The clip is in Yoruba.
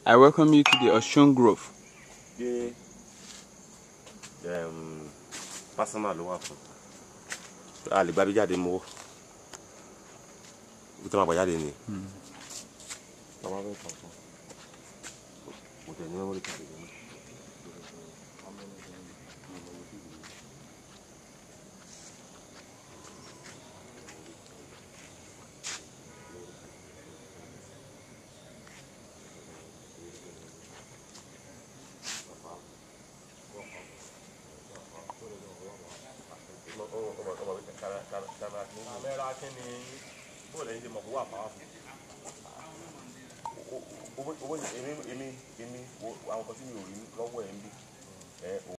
I welcome you to the Osun Grove. Personal ló wà fún. A lè gba bí jáde mọ́. Bí tó máa gbà jáde ni. Bàbá bẹ́ẹ̀ kàn fún. Mo tẹ̀ ní memory card ni. Camera kini bó lẹ́yìn tí mo kó wà powerful. Owó èmi àwọn kan tí mi ò rí lọ́wọ́ ẹ̀ ń bí.